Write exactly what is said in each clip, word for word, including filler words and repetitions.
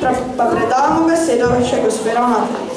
pa predamo besedo še gospe ravnateljici.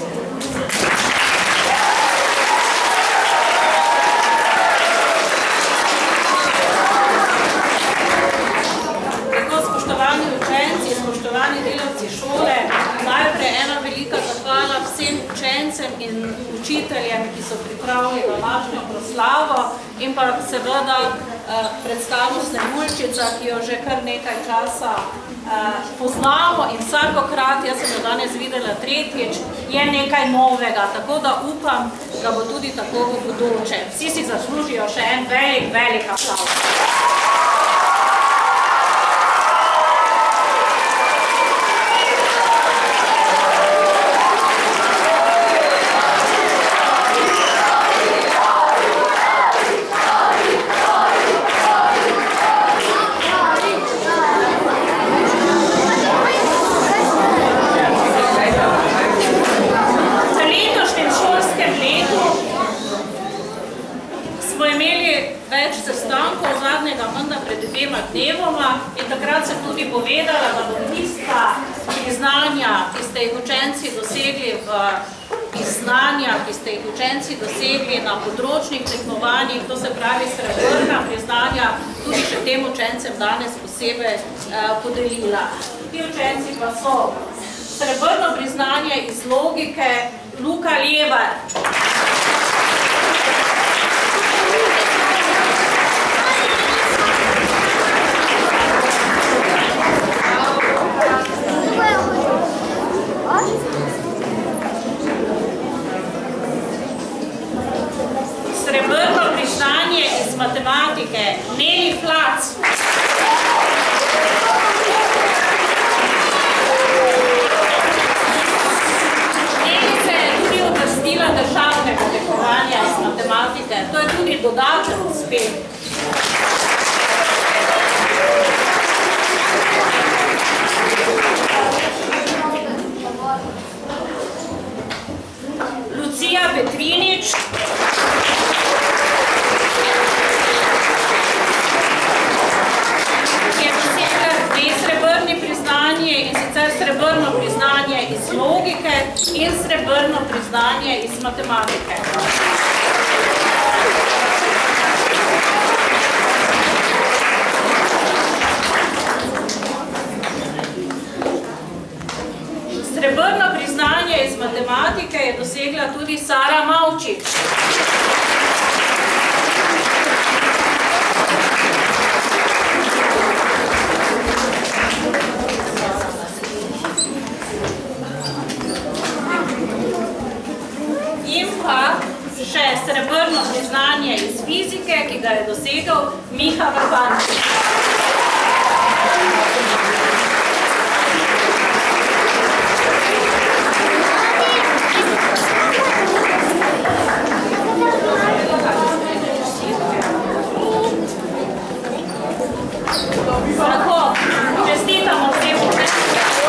Spoštovani učenci, spoštovani delavci šole, najprej ena velika zahvala vsem učencem in učiteljem, ki so pripravili današnjo proslavo in pa seveda predstavno Sneguljčica, ki jo že kar nekaj časa poznamo in vsakokrat, jaz sem jo danes videla tretjič, je nekaj novega, tako da upam, da bo tudi tako v bodoče. Vsi si zaslužijo še en velik, velik aplavz. In takrat sem tudi povedala, da bom tista priznanja, ki ste jih učenci dosegli v znanja, ki ste jih učenci dosegli na področnih tekmovanjih, to se pravi srebrna priznanja, tudi še tem učencem danes posebej podelila. Ti učenci pa so srebrno priznanje iz logike Luka Levar. Srebrno priznanje iz matematike Neli Flac. Neli se je tudi uvrstila državnega tekmovanja iz matematike. To je tudi dodaten uspeh. Lucija Petrinič. In sicer srebrno priznanje iz logike in srebrno priznanje iz matematike. Srebrno priznanje iz matematike je dosegla tudi Sara Mavčič. Še srebrno priznanje iz fizike, ki ga je dosegel Miha Vrbančič. Tako, čestitamo vsem učencem.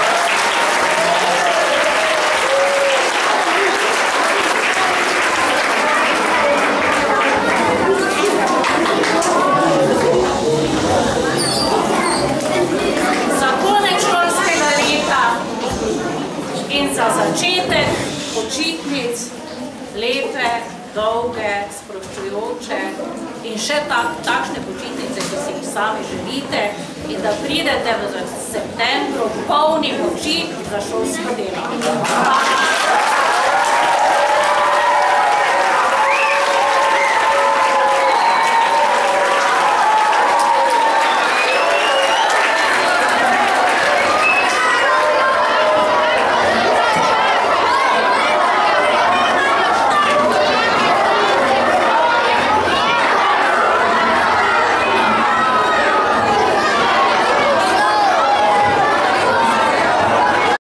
Za začetek počitnic, lepe, dolge, sproščujoče in še takšne počitnice, ki si jih sami želite in da pridete v septembru polni moči za šolsko delo.